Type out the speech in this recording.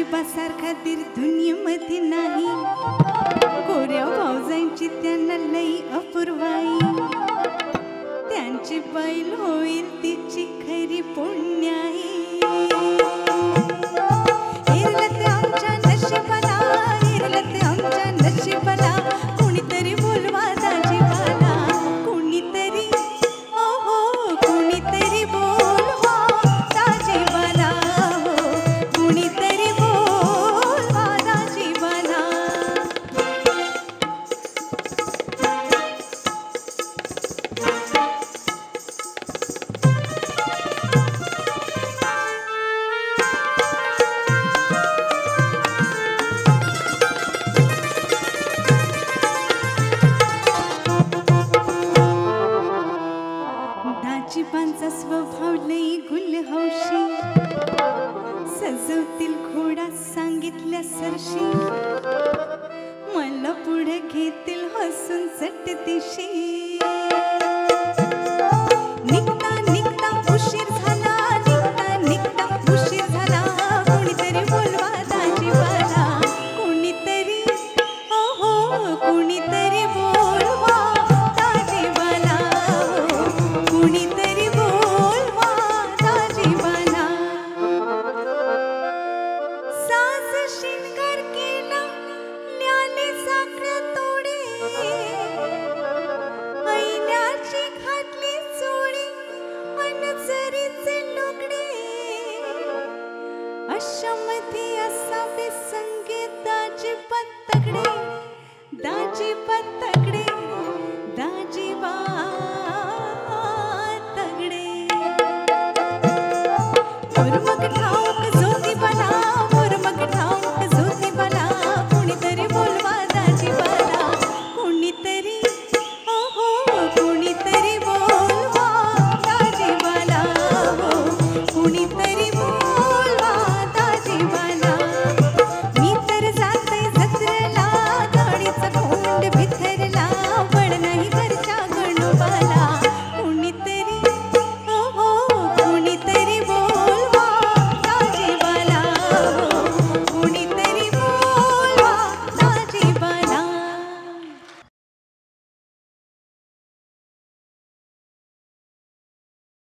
सारखा दीर दुनियेमध्ये नाही. गोऱ्या भावजांची त्यांना लई अपूर्वाई. त्यांची बैल होईल तिची खरी पुण्याई. हिरलत आमच्या नशिबाला, हिरलत आमच्या नशिबाला. कुणीतरी बोलवा दाजीबाला, कुणीतरी ओ हो कुणीतरी बोलवा दाजीबाला, हो कुणीतरी बोलवा दाजीबाला. दाजीबांचा स्वभाव लई गुलहौशी. सजवतील घोडा सांगितल्या सरशी. मला पुढे घेतील हसून चटदिशी. निघता निघता उशीर झाला, निघता निघता उशीर झाला. कुणीतरी बोलवा दाजीबाला, कुणीतरी ओ हो कुणीतरी बोलवा दाजीबाला, हो कुणीतरी बोलवा दाजीबाला. सास शिंगार की